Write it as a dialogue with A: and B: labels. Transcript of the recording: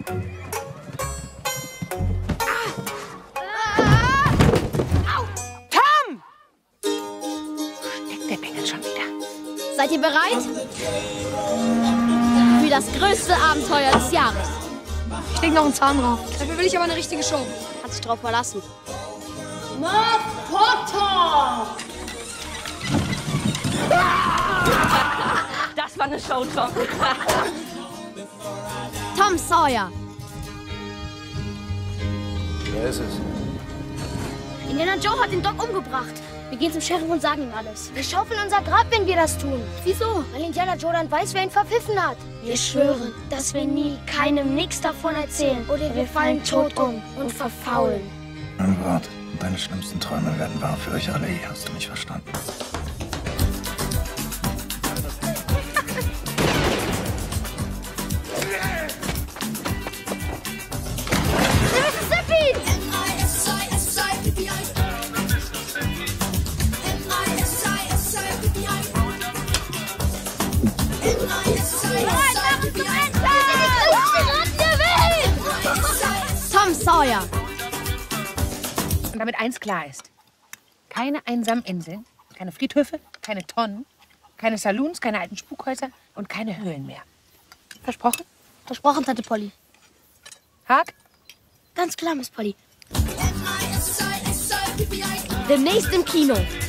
A: Tom! Steckt der Bengel schon wieder?
B: Seid ihr bereit? Für das größte Abenteuer des Jahres.
C: Ich leg noch einen Zahn drauf. Dafür will ich aber eine richtige Show.
B: Kannst dich drauf verlassen.
C: Na, Potter!
A: Das war eine Show, Tom.
B: Tom Sawyer.
D: Wer ist es?
B: Indiana Joe hat den Doc umgebracht. Wir gehen zum Sheriff und sagen ihm alles. Wir schaufeln unser Grab, wenn wir das tun. Wieso? Weil Indiana Joe dann weiß, wer ihn verpfiffen hat. Wir schwören, dass wir nie keinem nichts davon erzählen. Oder wir fallen tot um und verfaulen.
D: Mein Wort. Deine schlimmsten Träume werden wahr für euch alle. Hast du mich verstanden?
B: Mississippi! Tom Sawyer.
A: Und damit eins klar ist. Keine einsamen Inseln, keine Friedhöfe, keine Tonnen, keine Saloons, keine alten Spukhäuser und keine Höhlen mehr. Versprochen?
B: Versprochen, Tante Polly.
A: Haag?
B: Ganz klar, Miss Polly. Demnächst im Kino.